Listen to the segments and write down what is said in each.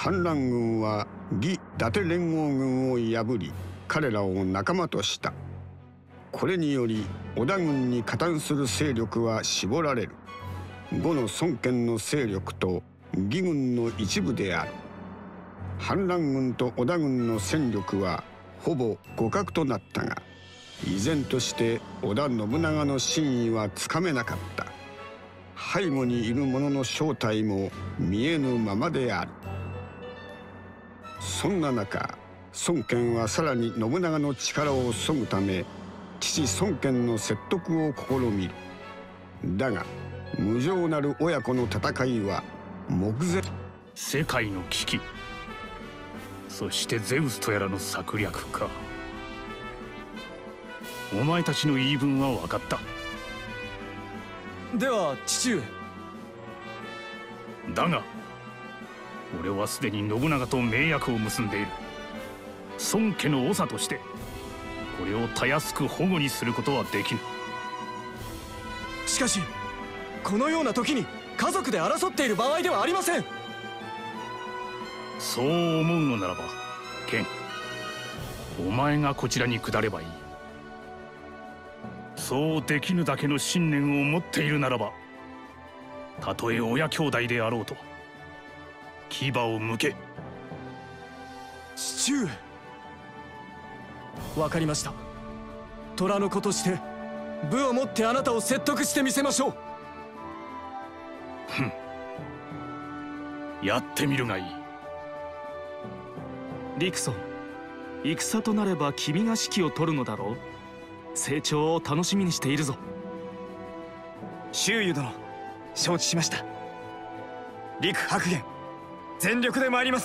反乱軍は義伊達連合軍を破り彼らを仲間とした。これにより織田軍に加担する勢力は絞られる。呉の孫権の勢力と義軍の一部である。反乱軍と織田軍の戦力はほぼ互角となったが、依然として織田信長の真意はつかめなかった。背後にいる者の正体も見えぬままである。そんな中、孫権はさらに信長の力を削ぐため父孫権の説得を試みる。だが無情なる親子の戦いは目前。 世界の危機、そしてゼウスとやらの策略か。お前たちの言い分は分かった。 では父上。 だが俺はすでに信長と盟約を結んでいる。孫家の長としてこれをたやすく保護にすることはできぬ。 しかしこのような時に家族で争っている場合ではありません。 そう思うのならば剣、お前がこちらに下ればいい。そうできぬだけの信念を持っているならば、たとえ親兄弟であろうと牙を向け。 父上、わかりました。虎の子として武をもってあなたを説得してみせましょう。 ふん、やってみるがいい。 陸孫、戦となれば君が指揮を取るのだろう。成長を楽しみにしているぞ。 周瑜殿、承知しました。陸白玄、全力で参ります。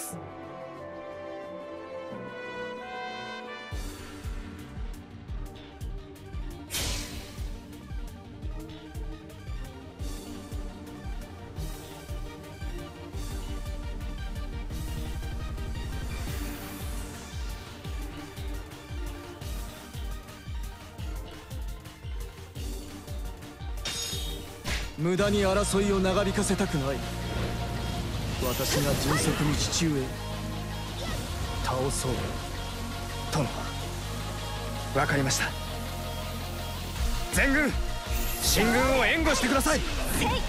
無駄に争いを長引かせたくない。私が迅速に父上を倒そう。殿、わかりました。全軍進軍を援護してください。 消えればいいわ。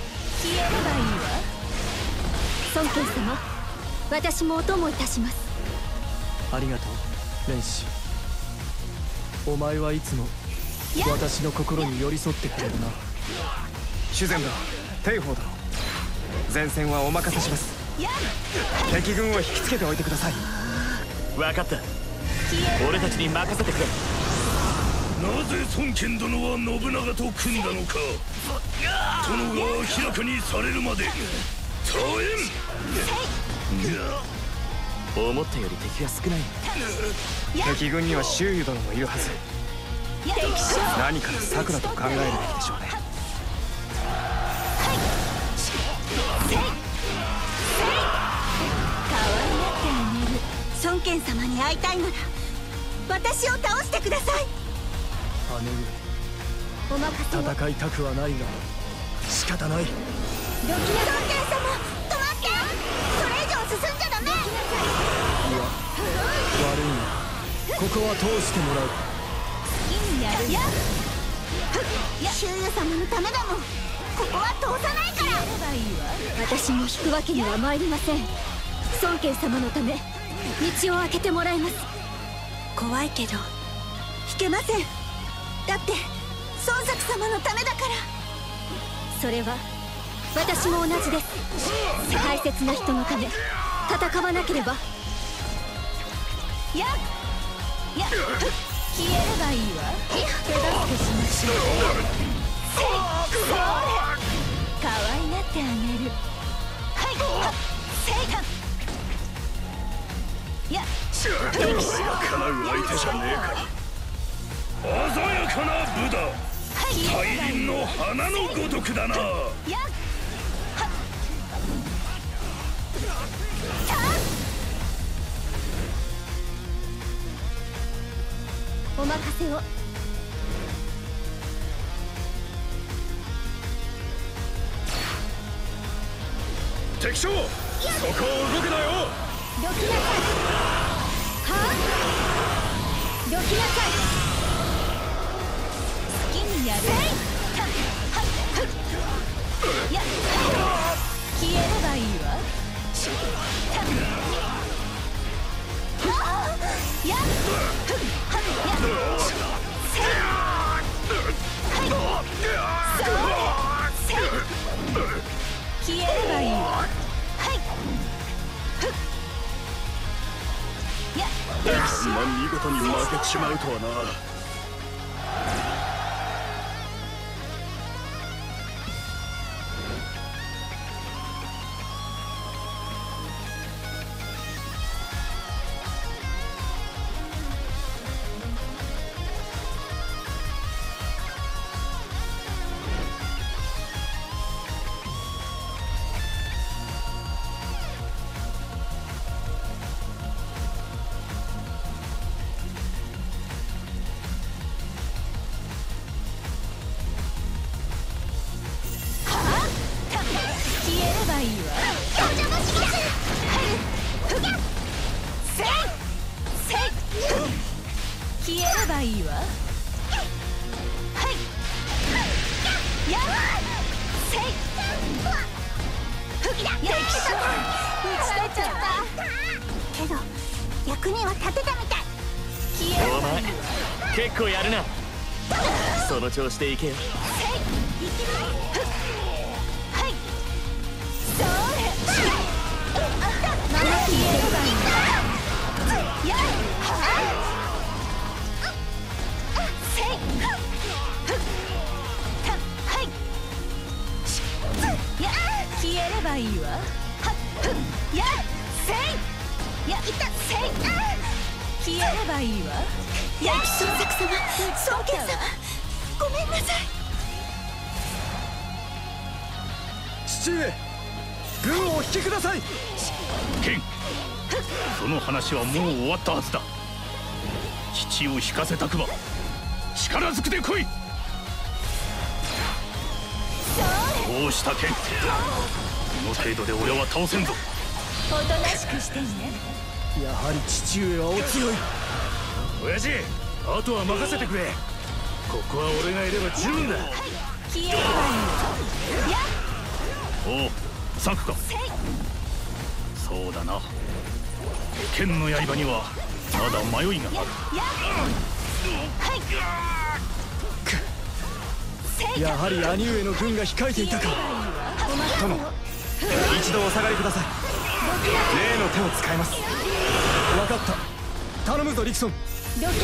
孫権様、私もお供いたします。 ありがとう蓮子。お前はいつも私の心に寄り添ってくれるな。修善殿、定法殿、前線はお任せします。敵軍を引きつけておいてください。 分かった。俺たちに任せてくれ。 なぜ孫権殿は信長と組んだのか、殿が明らかにされるまで絶えん。思ったより敵が少ない。 敵軍には周瑜殿もいるはず。何かの策だと考えるべきでしょうね。 孫権様に会いたいなら私を倒してください。 姉お任せを。 上、戦いたくはないが仕方ない。 孫権様、止まって。それ以上進んじゃダメ。 いや、悪いな。ここは通してもらう。 好きにやる。周瑜様のためだもん。ここは通さないから。私も引くわけには参りません。孫権様のため道を開けてもらいます。怖いけど引けません。だって孫作様のためだから。それは私も同じです。大切な人のため戦わなければ。消えればいいわ。手助けしましょう。可愛がってあげる。 かなう相手じゃねえか。鮮やかな武だ。大輪の花のごとくだな。 お任せを。 敵将、そこを動くなよ。 どきなさい。はあ、どきなさい。好きにやる。やっ、消えればいいわ。やっ、消えればいいわ。はい。やっ、 こんな見事に負けてしまうとはな。 消えればいいわ。はい。やっ、せい。吹きだ。やっ、打ち取っちゃったけど役には立てたみたい。消えればいいわ。 お前結構やるな。その調子でいけよ。 せい。いきます。はい。それ。まま消えればいいわ。やっ、消えればいいわ。はっ、やっ、せい。やった、せい。消えればいいわ。やっ、孫作様、孫権様、ごめんなさい。 父上、軍をお引きください。 剣、その話はもう終わったはずだ。父を引かせたくば力ずくで来い。こうした剣、この程度で俺は倒せんぞ。 おとなしくしてね。 やはり父上はお強い。 親父、あとは任せてくれ。ここは俺がいれば十分だ。 消えればいいわ。やっ、 おう、策か。そうだな。剣の刃にはまだ迷いがある。 やはり兄上の軍が控えていたか。殿、一度お下がりください。例の手を使います。分かった。頼むぞリクソン。 どきなさい。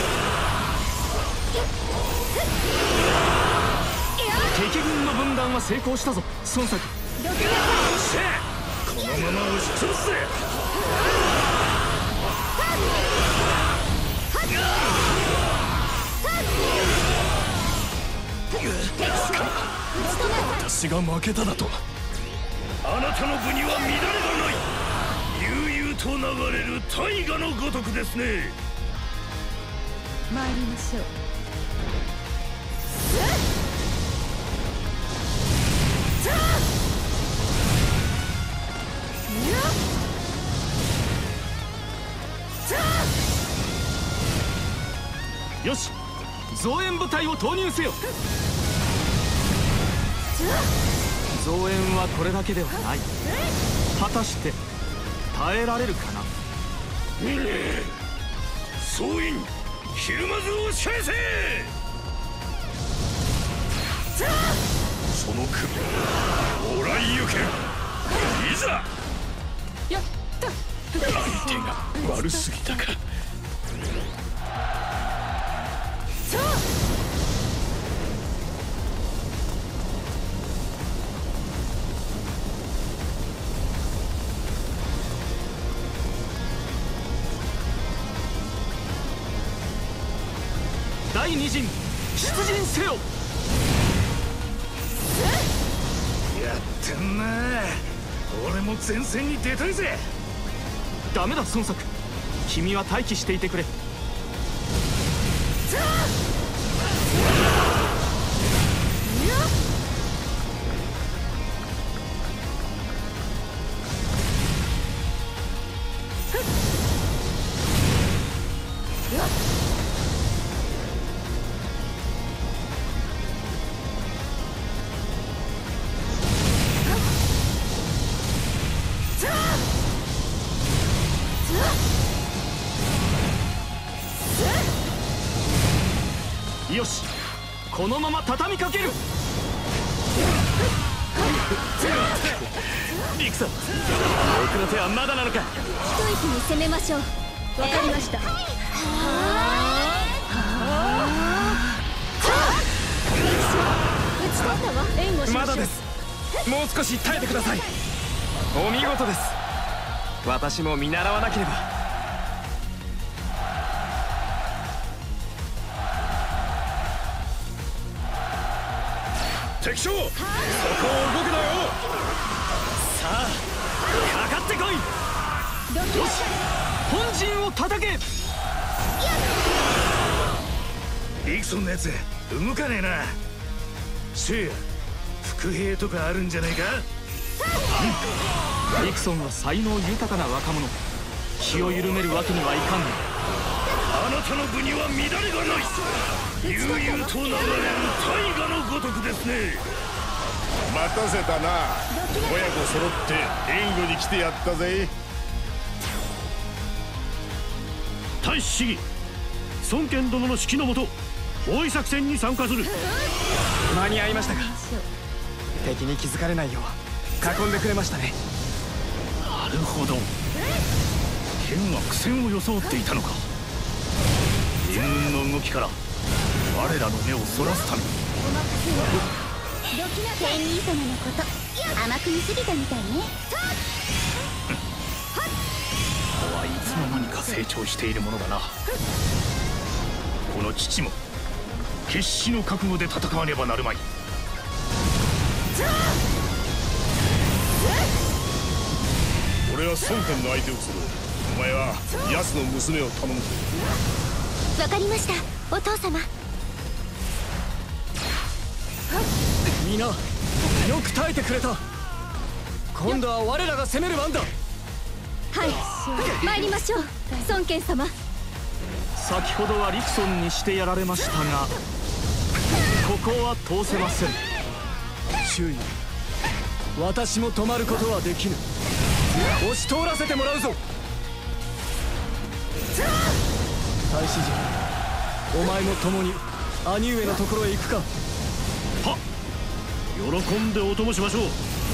敵軍の分断は成功したぞ孫作。 どきなさい。 このまま押し潰すぜ。 私が負けただと。 あなたの部には乱れがない。悠々と流れる大河のごとくですね。 参りましょう。 よし、増援部隊を投入せよ。増援はこれだけではない。果たして耐えられるかな。 総員、ひるまずをし返せ。その首おらんゆけ。いざ。 やった。 手が悪すぎたか。 第二陣出陣せよ。 やってんな。俺も前線に出たいぜ。 ダメだ孫作、君は待機していてくれ。 よし、このまま畳みかける。 リクさん、僕の手はまだなのか。 一息に攻めましょう。わかりました。打ち取ったわ。援護しましょう。 まだです。もう少し耐えてください。お見事です。私も見習わなければ。 敵将、そこを動くなよ。 さあ、かかってこい。よし、本陣を叩け。 リクソンのやつ動かねえな。せいや、伏兵とかあるんじゃないか。 リクソンは才能豊かな若者。気を緩めるわけにはいかんね。 あなたの部には乱れがない。悠々と流れる大河のごとくですね。 待たせたな。親子揃って援護に来てやったぜ。 大使市議、孫権殿の指揮のもと包囲作戦に参加する。 間に合いましたか。敵に気づかれないよう囲んでくれましたね。 なるほど、剣は苦戦を装っていたのか。援軍の動きから我らの目をそらすために。 ケン兄様のこと甘く見すぎたみたいね。 子はいつの間にか成長しているものだな。この父も決死の覚悟で戦わねばなるまい。 俺は孫権の相手をする。お前はヤスの娘を頼む。 わかりました、お父様。 皆よく耐えてくれた。今度は我らが攻める番だ。 はい、参りましょう、孫権様。 先ほどはリクソンにしてやられましたが、ここは通せません。 周囲、私も止まることはできぬ。押し通らせてもらうぞ。大使陣、お前も共に兄上のところへ行くか。 はっ、喜んでお供しましょう。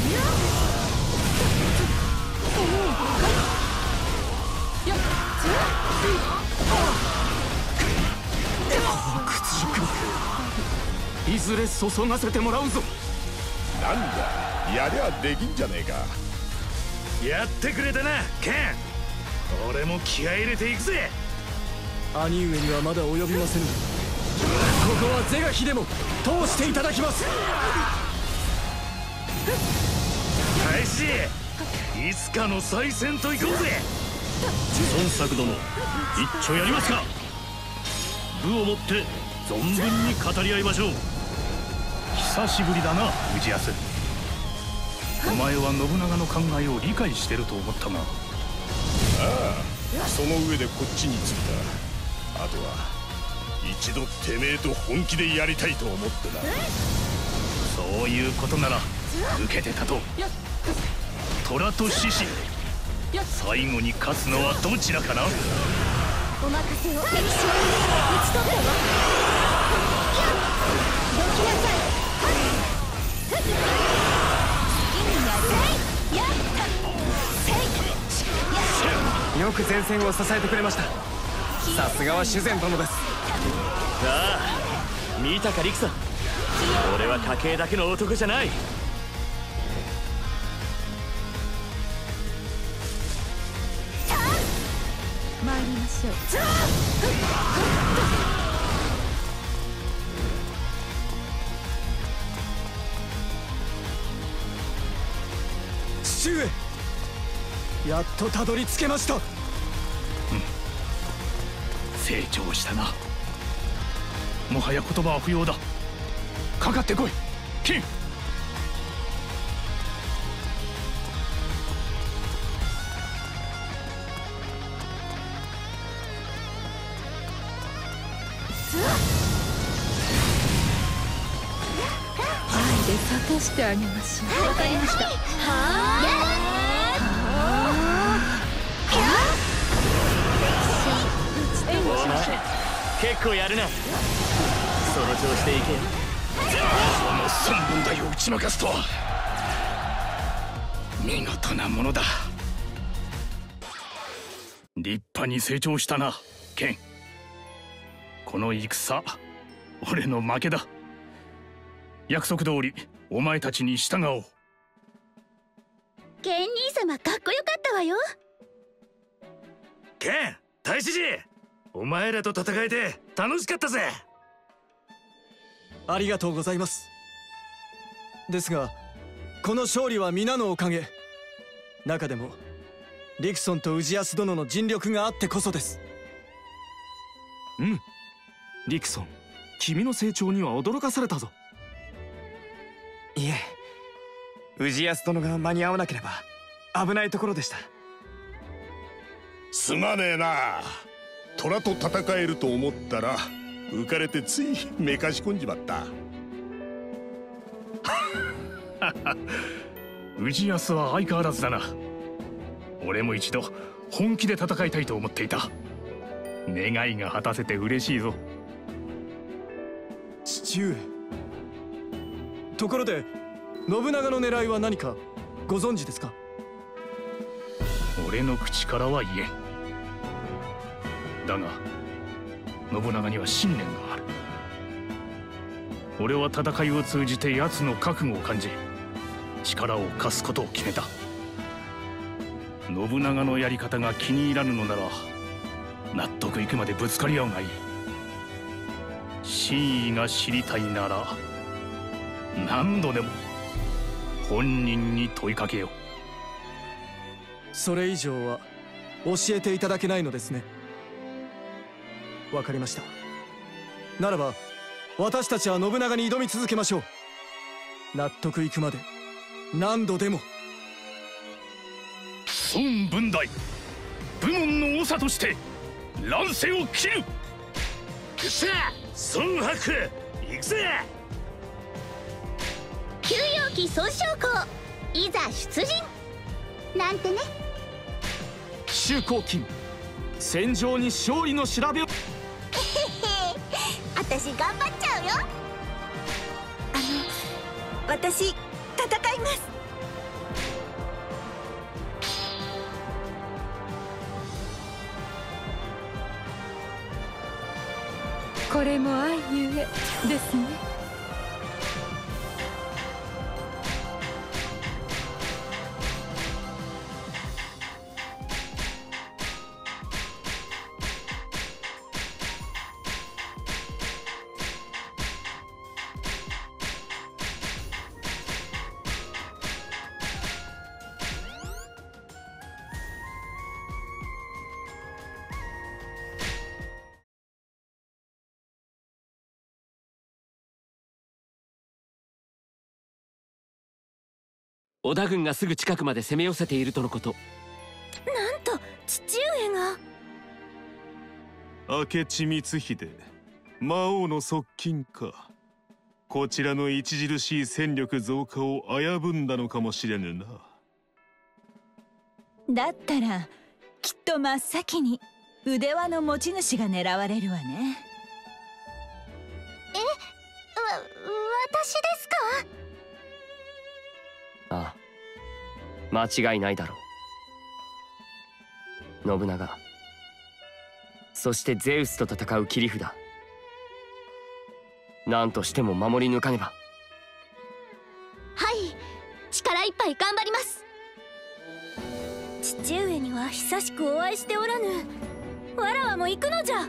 いずれ注がせてもらうぞ。 なんだ、やりゃできんじゃねえか。 やってくれたな、ケン。俺も気合い入れていくぜ。 兄上にはまだ及びませぬ。ここは是が非でも通していただきます。 大使、いつかの再戦と行こうぜ。孫作殿、一丁やりますか。武をもって存分に語り合いましょう。久しぶりだな、氏康。お前は信長の考えを理解してると思ったが。 ああ、その上でこっちに着いた。あとは一度てめえと本気でやりたいと思ってな。 そういうことなら受けてたと。虎と獅子、最後に勝つのはどちらかな。 お任せを。敵将に打ち取ったわ。どきなさい。好きにやる。やった。 よく前線を支えてくれました。さすがは主膳殿です。 ああ、見たかリクさん。俺は家系だけの男じゃない。 参りましょう。 父上、やっとたどり着けました。 成長したな。もはや言葉は不要だ。かかってこい、金。 愛で咲かしてあげましょう。わかりました。 お前結構やるな。その調子でいけ。 この三分台を打ち負かすとは見事なものだ。 立派に成長したな、ケン。この戦、俺の負けだ。約束通りお前たちに従おう。 ケン兄様かっこよかったわよ。 ケン、太子寺、お前らと戦えて楽しかったぜ。 ありがとうございます。ですがこの勝利は皆のおかげ。中でもリクソンと氏康殿の尽力があってこそです。 うん、リクソン、君の成長には驚かされたぞ。 いえ、氏康殿が間に合わなければ危ないところでした。 すまねえな。虎と戦えると思ったら浮かれてついめかし込んじまった。 氏康は相変わらずだな。俺も一度本気で戦いたいと思っていた。願いが果たせて嬉しいぞ。 父上。ところで信長の狙いは何かご存知ですか？ 俺の口からは言えん。だが信長には信念がある。俺は戦いを通じて奴の覚悟を感じ、力を貸すことを決めた。信長のやり方が気に入らぬのなら納得いくまでぶつかり合うがいい。真意が知りたいなら何度でも本人に問いかけよう。 それ以上は教えていただけないのですね。わかりました。ならば私たちは信長に挑み続けましょう。納得いくまで何度でも。 孫文大、部門の長として乱世を切る。さあ孫伯、行くぜ。 休養期孫将校、いざ出陣なんてね。 周公金、戦場に勝利の調べを。 私頑張っちゃうよ。私戦います。 これも愛ゆえですね。 織田軍がすぐ近くまで攻め寄せているとのこと。 なんと父上が。 明智光秀、魔王の側近か。こちらの著しい戦力増加を危ぶんだのかもしれぬな。 だったらきっと真っ先に腕輪の持ち主が狙われるわね。 私ですか？ ああ、間違いないだろう。信長、そしてゼウスと戦う切り札、何としても守り抜かねば。 はい、力いっぱい頑張ります。父上には久しくお会いしておらぬ。わらわも行くのじゃ。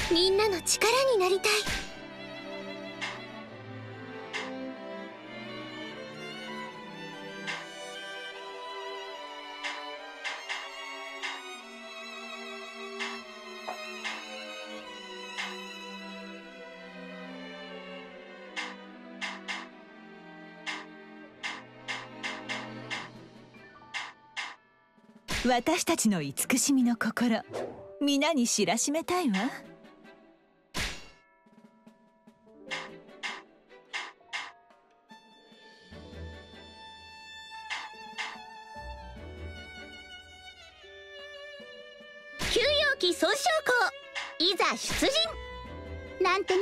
みんなの力になりたい。 私たちの慈しみの心、皆に知らしめたいわ。 休養期総将校、いざ出陣なんてね。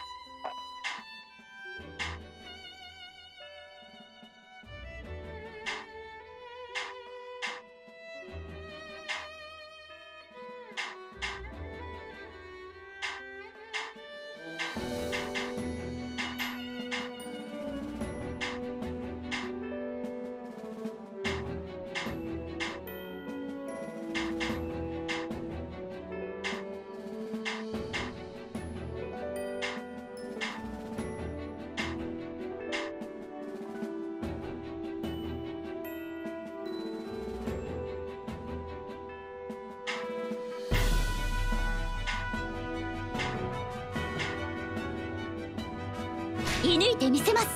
射抜いてみせます。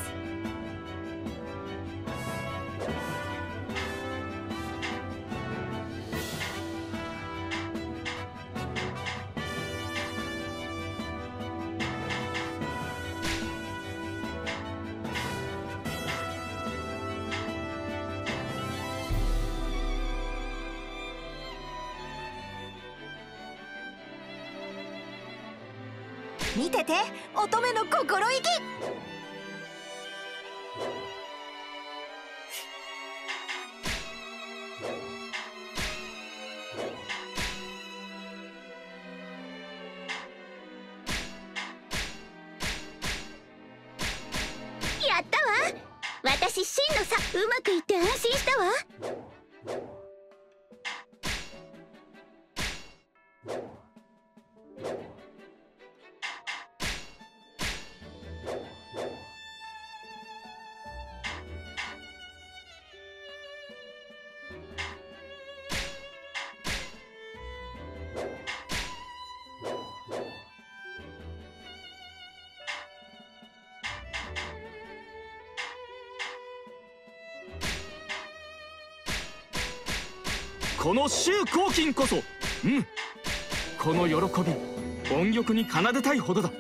見てて、乙女の心意気。 やったわ。私真のさ、うまくいって安心したわ。 この周公金こそ、この喜び音玉に奏でたいほどだ。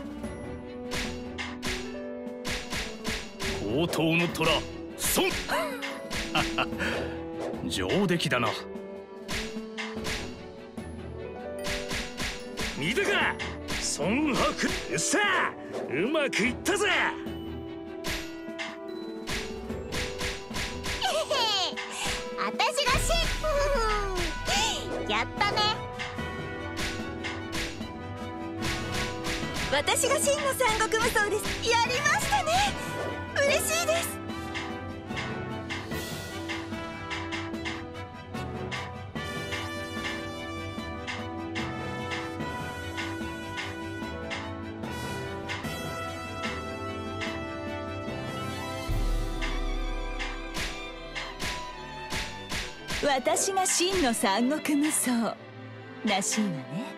高等の虎孫上出来だな。見たか孫伯、さあうまくいったぜ。 私がやったね。 私が真の三国無双です。やりましたね。嬉しいです。私が真の三国無双らしいわね。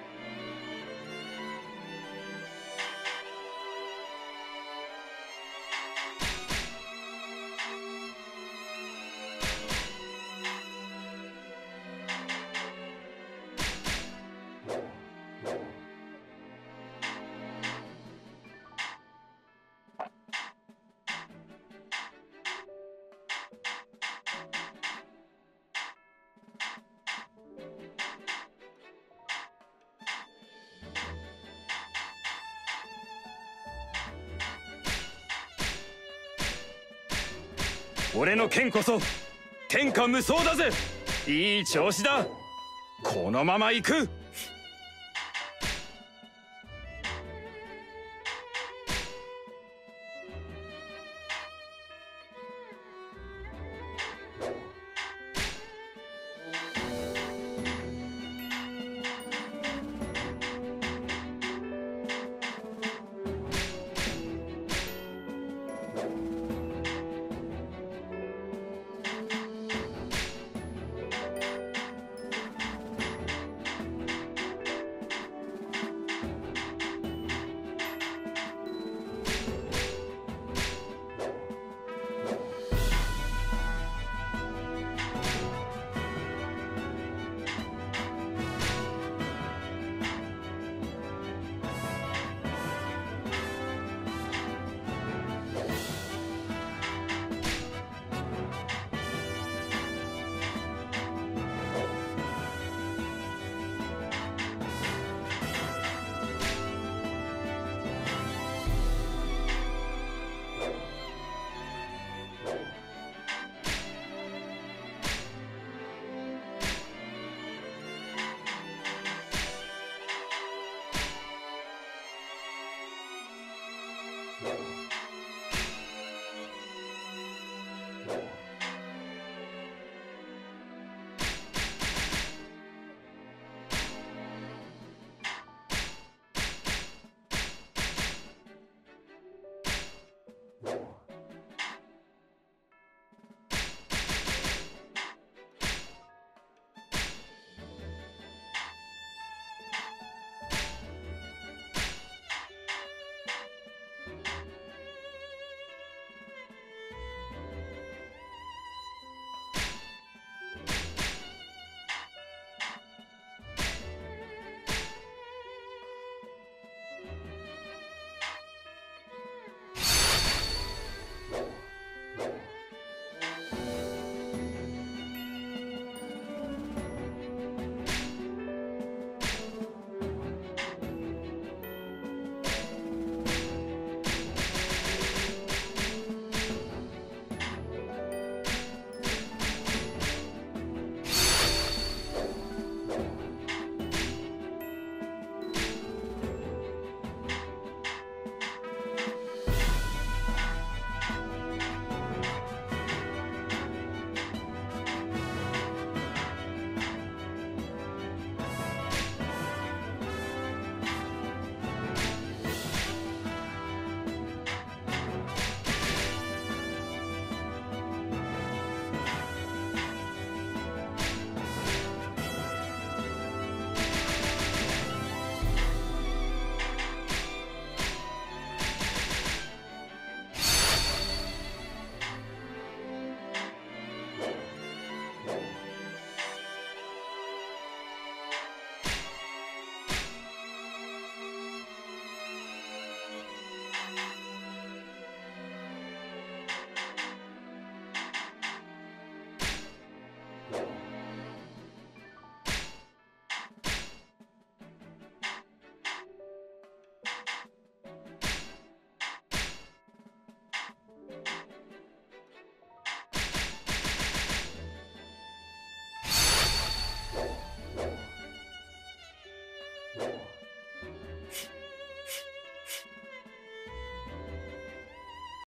俺の剣こそ天下無双だぜ。いい調子だ。このまま行く。